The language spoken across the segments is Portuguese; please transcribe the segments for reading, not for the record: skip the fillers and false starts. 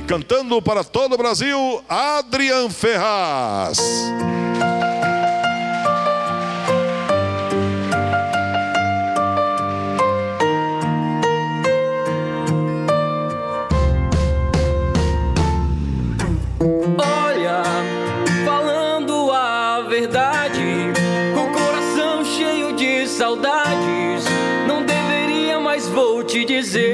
E cantando para todo o Brasil, Adrian Ferraz. Olha, falando a verdade, o coração cheio de saudades, não deveria, mas vou te dizer.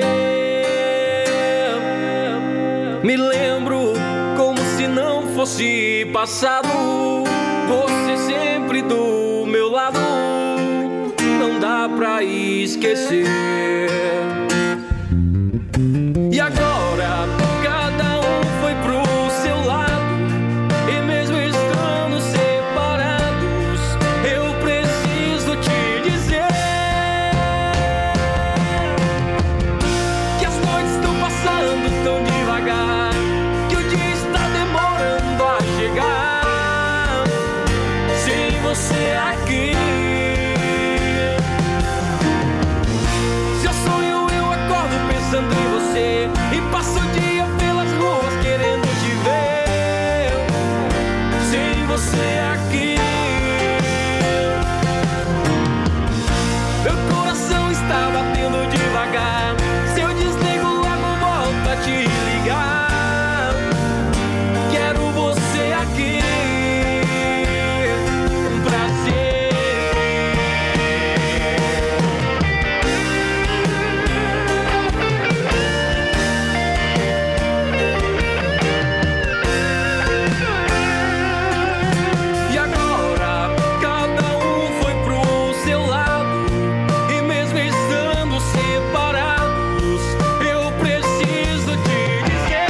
Me lembro como se não fosse passado, você sempre do meu lado, não dá pra esquecer. E agora cada um foi pro seu lado, e mesmo estando separados, eu preciso te dizer que as noites estão passando tão devagar, que o dia está demorando a chegar. Sem você aqui, seu sonho eu acordo pensando em você, e passo o dia pelas ruas querendo te ver. Sem você aqui, meu coração está batendo devagar. Se eu desligo, logo volto a te ligar. Quero você aqui pra E agora cada um foi pro seu lado, e mesmo estando separados, eu preciso te dizer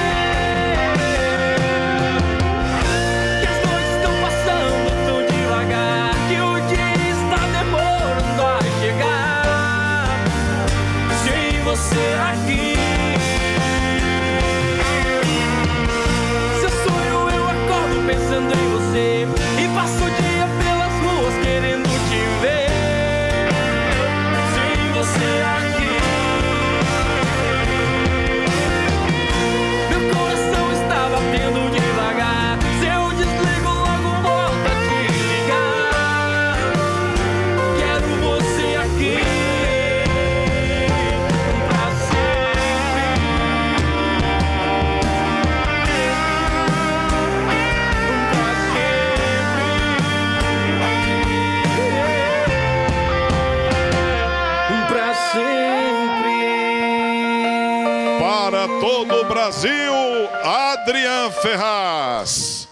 que as noites estão passando tão devagar, que o dia está demorando a chegar. Sem você aqui, seu sonho eu acordo pensando em você, e passo o dia pelas ruas querendo te ver. Sem você aqui, meu coração está batendo devagar. Se eu desligo, logo volto a te ligar. Quero você aqui pra sempre. Pra sempre. Para todo o Brasil, Adrian Ferraz.